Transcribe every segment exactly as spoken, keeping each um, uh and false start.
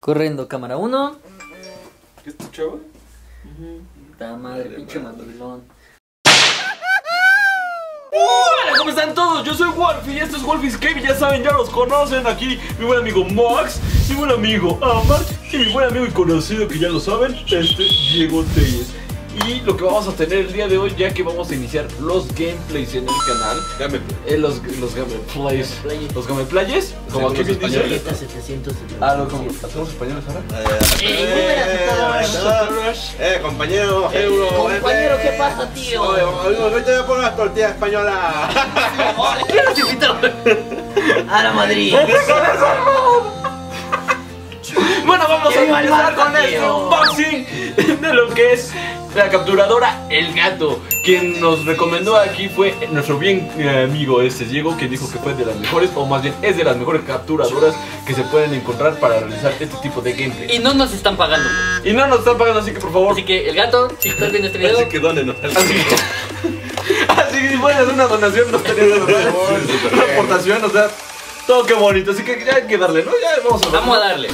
Corriendo, cámara uno. ¿Qué es tu chavo? Puta madre, pinche mandolón. Hola, ¿cómo están todos? Yo soy Wolfie y esto es Wolfie's Cave. Ya saben, ya los conocen. Aquí mi buen amigo Max, mi buen amigo Amar y mi buen amigo y conocido, que ya lo saben, este Diego Telles. Y lo que vamos a tener el día de hoy, ya que vamos a iniciar los gameplays en el canal. Gameplay. Eh, los, los gameplays. Los gameplayes. Como aquí bien dice. Ah, no, como hacemos españoles ahora. Eh, compañero. Euro. Compañero, ¿qué pasa, tío? Oye, ahorita me pongo las tortillas españolas. ¿Qué nos invitó? A la Madrid. Bueno, vamos a ¡Qué mal empezar con marca, este tío! unboxing de lo que es la capturadora El Gato. Quien nos recomendó aquí fue nuestro bien eh, amigo este Diego, quien dijo que fue de las mejores, o más bien es de las mejores capturadoras que se pueden encontrar para realizar este tipo de gameplay. Y no nos están pagando. Y no nos están pagando, así que por favor. Así que el gato, si estás viendo este video, Así que dónenos. Así que, así que si pueden hacer una donación, no estaría de verdad. Una aportación, o sea, todo qué bonito. Así que ya hay que darle, ¿no? Ya vamos a darle. vamos a darle.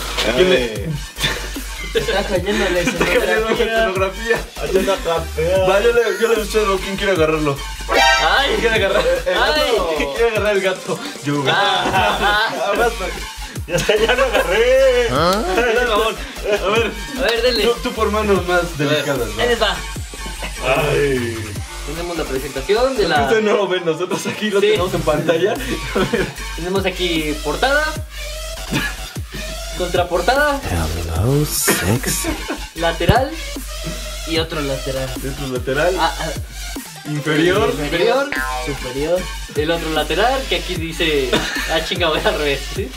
Está cayendo la Está cayendo la escenografía. Haciendo capea. Va, yo le, yo le deseo, ¿quién quiere agarrarlo? Ay, ¿Quién quiere agarrar el gato? Ay. ¿Quién quiere agarrar el gato? Yo. Ah, ah, Ya, ya lo agarré. Dale, mamón. A ver, a ver, denle. tú, tú por manos más delicadas, Ahí ¿no? les va. Ay. Tenemos la presentación de Ustedes la. no lo ven, nosotros aquí lo Sí. tenemos en pantalla. A ver. Tenemos aquí portada, contraportada, Hello, sexy. lateral y otro lateral. Dentro lateral, Ah, ah, inferior. inferior, Superior. el otro lateral que aquí dice. Ah, chinga, voy al revés. ¿Sí?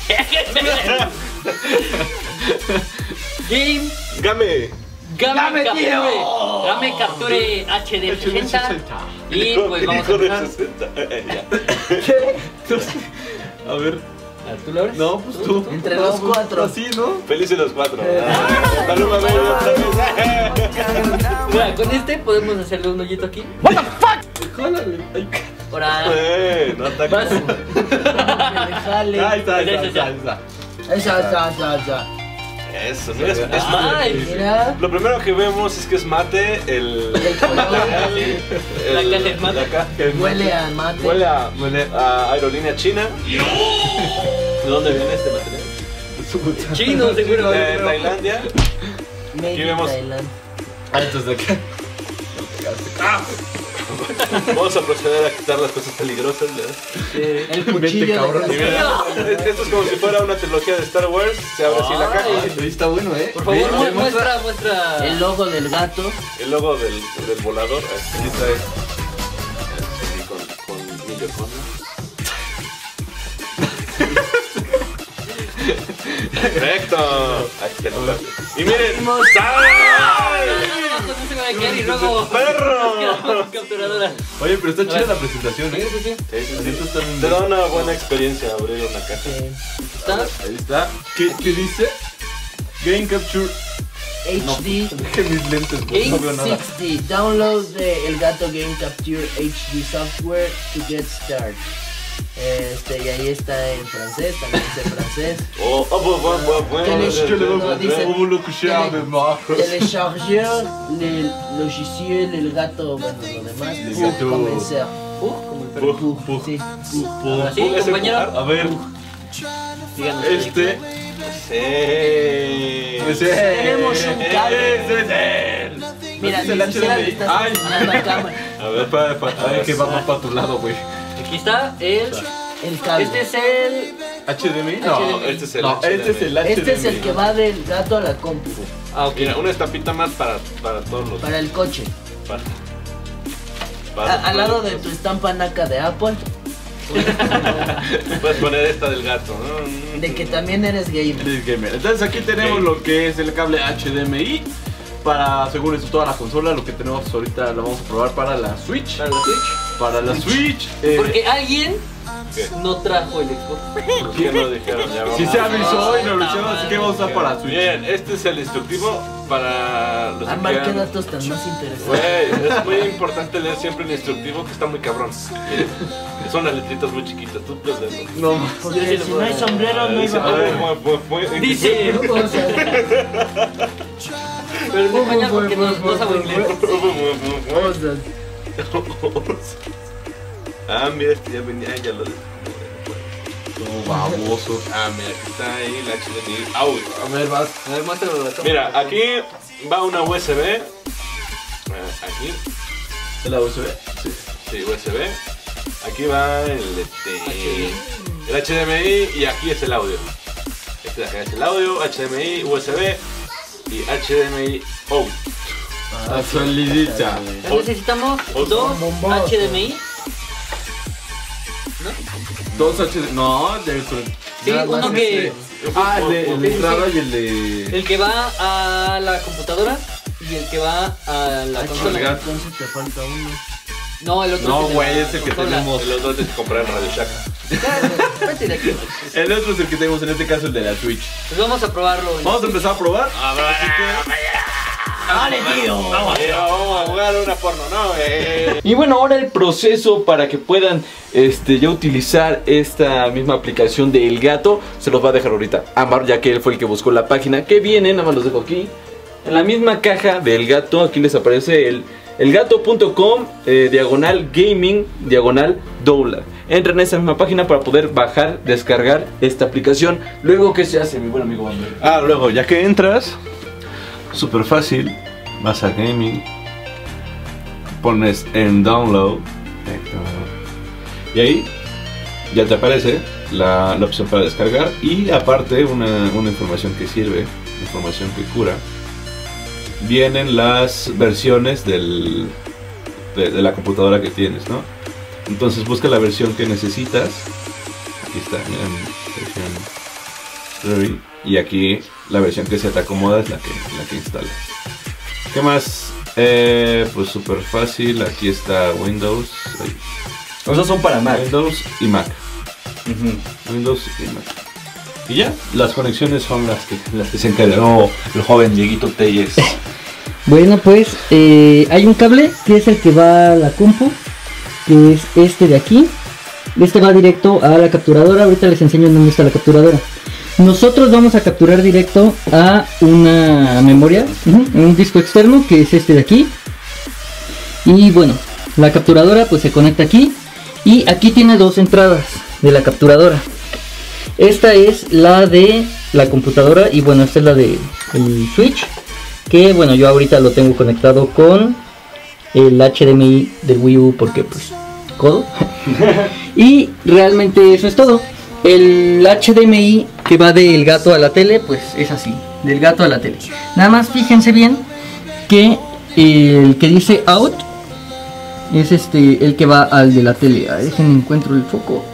Game. Game. Game ¡Game, Capture, tío! Game Capture H D sesenta. Y pues vamos a Hijo de empezar. sesenta. Eh, ya. A ver, Ah, ¿tú lo abres? no, pues tú. Entre los No, pues, cuatro. Así, ¿no? Felices los cuatro. Ah, Paloma, ven otra vez. Mira, con este podemos hacerle un hoyito aquí. Jálale. Ay, Ahora. Eh, no Vas. ataques. Jale. ahí está, ahí Ya, está, ya, ya. ahí está. Esa, esa, esa, esa. Eso, mira, es, es Ay, Mira. Lo primero que vemos es que es mate el. El color. La caja es mate. La caja es Huele mate. a mate. Huele a, huele a aerolínea china. ¿De dónde viene este material? chino, seguro. De Tailandia. Made Aquí in vemos- Thailand. Ah, entonces acá. Vamos a proceder a quitar las cosas peligrosas. ¿verdad? Eh, El cuchillo cabrón. de Y grasa. mira, esto es como si fuera una trilogía de Star Wars. Se abre así la caja. Ay, ahí está bueno, ¿eh? Por favor, Ve, mu- ve, muestra, muestra. El logo del gato. El logo del, del volador. Ahí está. Así con, con Miller Conner. Perfecto. Ahí está. Y miren. ¡Ay! No se me va a quedar y luego. ¡Perro! Capturadora. Oye, pero está chida ver. la presentación, Sí, ¿eh? sí, sí. Sí, sí, La neta sí. está bien. Te da una buena experiencia abrir una caja. eh, ¿Está? Ahí está. ¿Qué, qué dice? Game Capture. No, H D. dejé mis lentes, pues no veo nada. sesenta. Download the El Gato Game Capture H D software to get started. Este, y ahí está en francés, también dice francés. Oh, oh, bueno, bueno, bueno. Télé- Je le No, vois dice- vous le coucher télé- avec moi. Télécharger le logiciel, el gato, bueno, lo demás. El Pour gato. comenzar. Uh, como el perro. Pug, Pour, pug. sí. Ahora sí, Ese compañero. A ver, Díganos. este. Sí. Ese Tenemos un cable. Ese es él. Mira, Ese es ni el siquiera le H D M I. estás Ay. enseñando a cámara. A ver, para, para. A ver que va más para tu lado, güey. Aquí está el. El cable. Este es el. ¿H D M I? No, No, este es el no, este es el H D M I. Este es el que va del gato a la compu. Ah, ok. Mira, una estampita más para, para todos los. Para el coche. Para, A- para al lado de los- tu estampa naca de Apple. Puedes poner esta del gato, ¿no? De que también eres gamer. Eres gamer. Entonces aquí tenemos Ok. lo que es el cable H D M I para, según eso, toda la consola. Lo que tenemos ahorita lo vamos a probar para la Switch. Para la Switch. Para la Switch. eh, Porque alguien ¿Qué? no trajo el Xbox. ¿Por qué no dijeron? Ya vamos. si se avisó y nos lo Ah, hicieron, así que vamos a usar para Switch. Bien, este es el instructivo para los que Amar, qué quieran- datos tan más interesantes. Güey, es muy importante leer siempre el instructivo que está muy cabrón. Miren, son las letritas muy chiquitas, tú puedes verlo. No, Porque si no hay sombrero no hay Dice, valor. ah, muy- muy- muy- Dice. O sea, Pero en español porque no, no sabe inglés. Osas. Ah, mira, este ya venía, ya lo... No, baboso. Ah, mira, aquí está ahí el H D M I audio. A ver, vas. A ver, muéstralo. Mira, aquí va una U S B. Aquí, ¿Es la U S B? Sí. sí, U S B. Aquí va el, este, el H D M I y aquí es el audio. Este de acá es el audio, H D M I, U S B y H D M I out. Ah, solidita. Necesitamos dos H D M I. Dos H D... No, de eso. Sí, Nada más uno que... este. Ah, el de, el de entrada y el de... El que va a la computadora y el que va a la Ah, consola. chinga, entonces te falta uno. No, el otro No, es el de güey, la es el que consola. tenemos. Los dos tienes que comprar en Radio Shack. Ya, vete de aquí. El otro es el que tenemos en este caso, el de la Switch. Pues vamos a probarlo. Vamos a empezar a probar. Dale, tío. Vamos a jugar una porno, ¿no? Eh. Y bueno, ahora el proceso para que puedan este, ya utilizar esta misma aplicación de El Gato se los va a dejar ahorita Ámbar, ya que él fue el que buscó la página que viene, nada más los dejo aquí. En la misma caja de El Gato, aquí les aparece el elgato punto com, eh, diagonal gaming, diagonal download. Entren en esa misma página para poder bajar, descargar esta aplicación. Luego, ¿qué se hace, mi buen amigo Ámbar? Ah, luego, ya que entras, súper fácil, vas a gaming, pones en download y ahí ya te aparece la, la opción para descargar y aparte una, una información que sirve, información que cura. Vienen las versiones del, de, de la computadora que tienes, ¿no? Entonces busca la versión que necesitas. Aquí está, miren, versión. Y aquí la versión que se te acomoda es la que, la que instalas. ¿Qué más? Eh, pues súper fácil. Aquí está Windows. Ahí. O sea, son para Mac. Windows y Mac. Uh-huh. Windows y Mac. Y ya, las conexiones son las que, las que se encargó el joven Dieguito Telles. Bueno, pues eh, hay un cable que es el que va a la compu, que es este de aquí. Este va directo a la capturadora. Ahorita les enseño dónde está la capturadora. Nosotros vamos a capturar directo a una memoria, uh-huh, un disco externo, que es este de aquí. Y bueno, la capturadora pues se conecta aquí. Y aquí tiene dos entradas de la capturadora. Esta es la de la computadora y bueno, esta es la de el Switch, que bueno, yo ahorita lo tengo conectado con el H D M I del Wii U porque pues codo. Y realmente eso es todo. El H D M I que va del gato a la tele pues es así, del gato a la tele. Nada más fíjense bien que el que dice out es este, el que va al de la tele. A ver, déjenme encuentro el foco.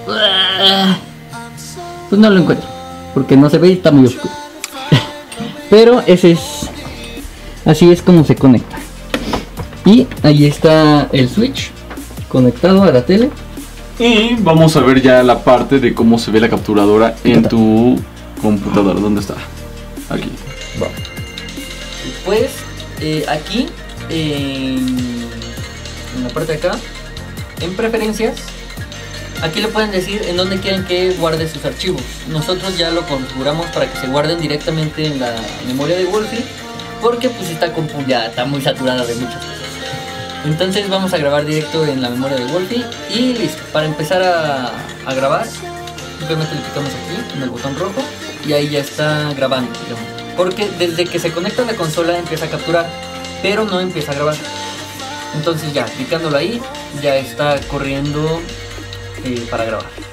Pues no lo encuentro porque no se ve y está muy oscuro. Pero ese es, así es como se conecta. Y ahí está el Switch conectado a la tele. Y vamos a ver ya la parte de cómo se ve la capturadora en tu computadora. ¿Dónde está? Aquí. Va. Pues eh, aquí en, en la parte de acá, en preferencias, aquí le pueden decir en dónde quieren que guarde sus archivos. Nosotros ya lo configuramos para que se guarden directamente en la memoria de Wolfie, porque pues esta compu ya está muy saturada de muchas cosas. Entonces vamos a grabar directo en la memoria de Wolfie y listo. Para empezar a, a grabar, simplemente le picamos aquí en el botón rojo y ahí ya está grabando, digamos. Porque desde que se conecta a la consola empieza a capturar, pero no empieza a grabar. Entonces ya, picándolo ahí, ya está corriendo eh, para grabar.